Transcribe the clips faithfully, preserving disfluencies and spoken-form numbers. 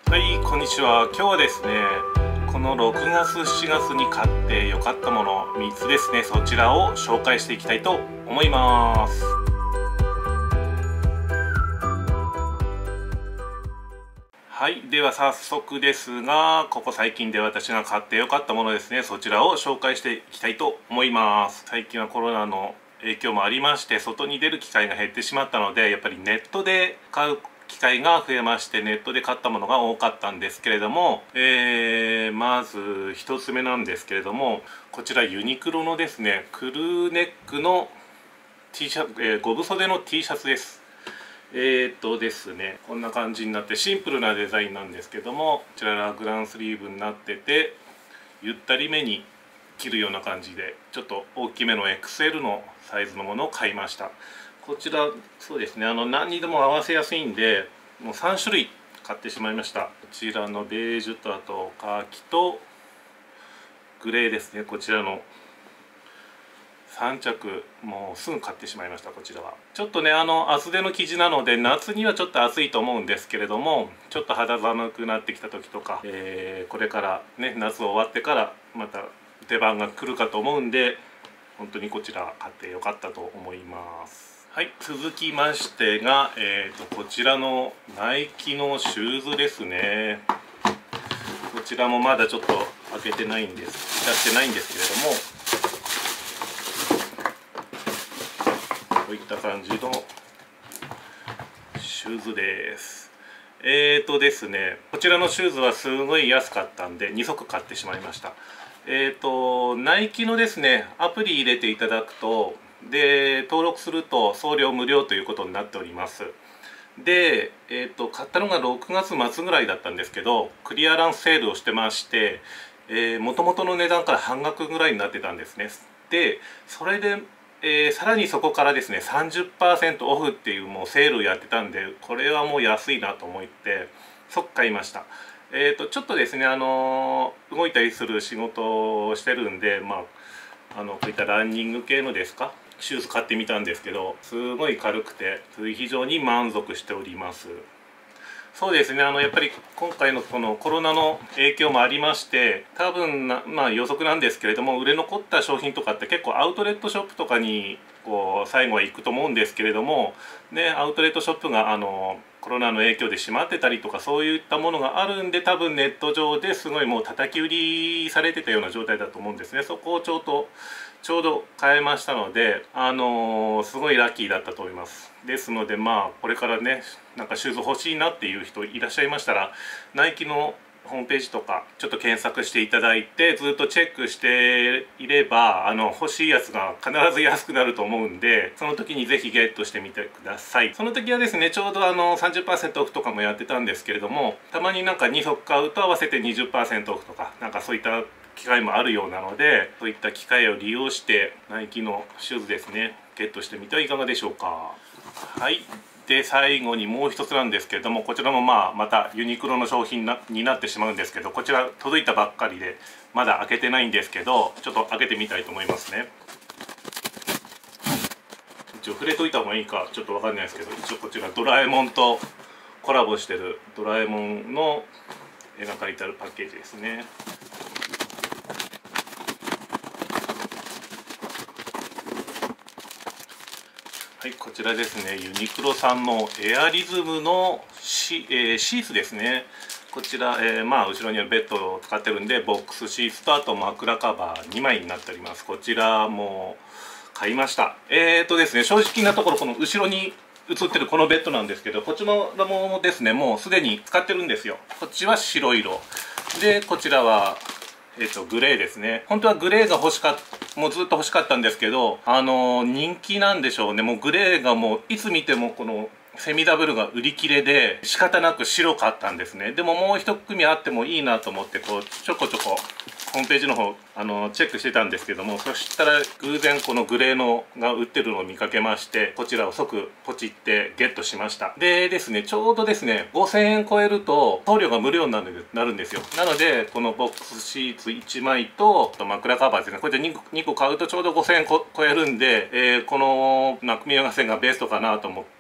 はい、こんにちは。今日はですね、このろくがつ、しちがつに買って良かったものみっつですね、そちらを紹介していきたいと思います。はい、では早速ですが、ここ最近で私が買って良かったものですね、そちらを紹介していきたいと思います。最近はコロナの影響もありまして、外に出る機会が減ってしまったので、やっぱりネットで買う機会が増えまして、ネットで買ったものが多かったんですけれども、えー、まずひとつめなんですけれども、こちらユニクロのですね、クルーネックの T シャツ、えー、ゴブ袖の T シャツです。えーとですね、こんな感じになってシンプルなデザインなんですけども、こちらラグランスリーブになってて、ゆったりめに着るような感じで、ちょっと大きめの エックスエル のサイズのものを買いました。こちらそうですね、あの何にでも合わせやすいんで、もうさんしゅるい買ってしまいました。こちらのベージュと、あとカーキとグレーですね、こちらのさんちゃく、もうすぐ買ってしまいました。こちらはちょっとね、あの厚手の生地なので夏にはちょっと暑いと思うんですけれども、ちょっと肌寒くなってきた時とか、えー、これからね、夏終わってからまた出番が来るかと思うんで、本当にこちら買ってよかったと思います。はい、続きましてが、えー、とこちらのナイキのシューズですね。こちらもまだちょっと開けてないんです出してないんですけれども、こういった感じのシューズです。えーとですね、こちらのシューズはすごい安かったんでにそく買ってしまいました。えーとナイキのですね、アプリ入れていただくと、で登録すると送料無料ということになっております。で、えーと買ったのがろくがつまつぐらいだったんですけど、クリアランスセールをしてまして、もともとの値段から半額ぐらいになってたんですね。でそれで、えー、さらにそこからですね さんじゅっパーセント オフっていうもうセールをやってたんで、これはもう安いなと思って即買いました。えーとちょっとですね、あのー、動いたりする仕事をしてるんで、まああのこういったランニング系のですか、シューズ買ってみたんですけど、すごい軽くて非常に満足しております。そうですね、あのやっぱり今回のこのコロナの影響もありまして、多分な、まあ、予測なんですけれども、売れ残った商品とかって結構アウトレットショップとかにこう最後は行くと思うんですけれども、ね、アウトレットショップがあのコロナの影響で閉まってたりとか、そういったものがあるんで、多分ネット上ですごいもう叩き売りされてたような状態だと思うんですね。そこをちょうどちょうど買えましたので、あのー、すごいラッキーだったと思います。ですので、まあこれからね、なんかシューズ欲しいなっていう人いらっしゃいましたら、ナイキのホームページとかちょっと検索していただいて、ずっとチェックしていれば、あの欲しいやつが必ず安くなると思うんで、その時にぜひゲットしてみてください。その時はですね、ちょうどあの さんじゅっパーセント オフとかもやってたんですけれども、たまになんかにそく買うと合わせて にじゅっパーセント オフとか、なんかそういった機会もあるようなので、そういった機会を利用してナイキのシューズですね、ゲットしてみてはいかがでしょうか。はい、で最後にもう一つなんですけれども、こちらもまあまたユニクロの商品なになってしまうんですけど、こちら届いたばっかりでまだ開けてないんですけど、ちょっと開けてみたいと思いますね。一応触れといた方がいいかちょっと分かんないですけど、一応こちらドラえもんとコラボしてるドラえもんの絵が描いてあるパッケージですね。はい、こちらですね、ユニクロさんのエアリズムの シ,、えー、シーツですね。こちら、えー、まあ後ろにはベッドを使ってるんで、ボックスシーツとあと枕カバーにまいになっております。こちらも買いました。えーとですね、正直なところこの後ろに映ってるこのベッドなんですけど、こちらもですね、もうすでに使ってるんですよ。こっちは白色で、こちらはえっとグレーですね。本当はグレーが欲しかった、もうずっと欲しかったんですけど、あの人気なんでしょうね。もうグレーがもういつ見てもこのセミダブルが売り切れで仕方なく白買ったんですね。でももう一組あってもいいなと思って、こうちょこちょこホームページの方あのチェックしてたんですけども、そしたら偶然このグレーのが売ってるのを見かけまして、こちらを即ポチってゲットしました。でですね、ちょうどですねごせんえん超えると送料が無料になるんですよ。なのでこのボックスシーツいちまいと枕カバーですね、これで 2, 2個買うとちょうどごせんえん超えるんで、えー、この組み合わせがベストかなと思って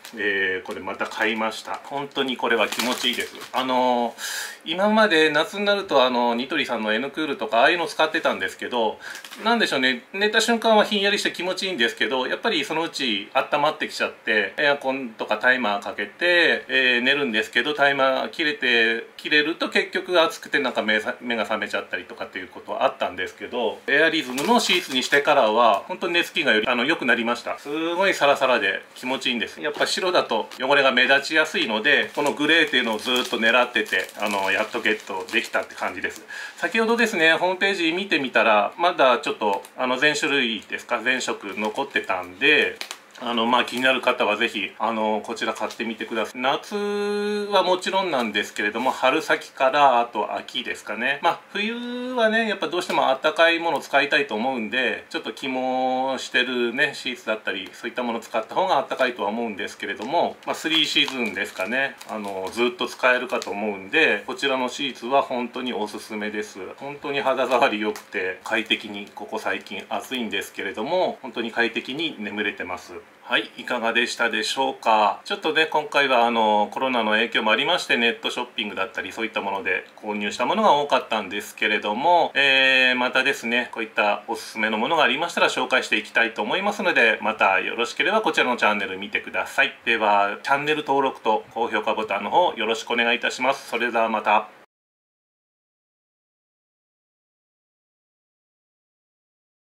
えー、これまた買いました。本当にこれは気持ちいいです。あのー、今まで夏になるとあのニトリさんの N クールとかああいうの使ってたんですけど、なんでしょうね、寝た瞬間はひんやりして気持ちいいんですけど、やっぱりそのうち温まってきちゃってエアコンとかタイマーかけて、えー、寝るんですけど、タイマー切れて切れると結局暑くてなんか目さ目が覚めちゃったりとかっていうことはあったんですけど、エアリズムのシーツにしてからは本当に寝つきがよりあの良くなりました。すごいサラサラで気持ちいいんです。やっぱ白だと汚れが目立ちやすいので、このグレーっていうのをずっと狙ってて、あのやっとゲットできたって感じです。先ほどですね、ホームページ見てみたらまだちょっとあの全種類ですか、全色残ってたんで、あのまあ気になる方はぜひあのこちら買ってみてください。夏はもちろんなんですけれども、春先からあと秋ですかね。まあ冬はね、やっぱどうしてもあったかいものを使いたいと思うんで、ちょっと肝してるねシーツだったりそういったものを使った方があったかいとは思うんですけれども、まあスリーシーズンですかね、あのずっと使えるかと思うんで、こちらのシーツは本当におすすめです。本当に肌触り良くて快適に、ここ最近暑いんですけれども本当に快適に眠れてます。はい、いかがでしたでしょうか。ちょっとね、今回はあのコロナの影響もありまして、ネットショッピングだったりそういったもので購入したものが多かったんですけれども、えー、またですね、こういったおすすめのものがありましたら紹介していきたいと思いますので、またよろしければこちらのチャンネル見てください。では、チャンネル登録と高評価ボタンの方よろしくお願いいたします。それではまた。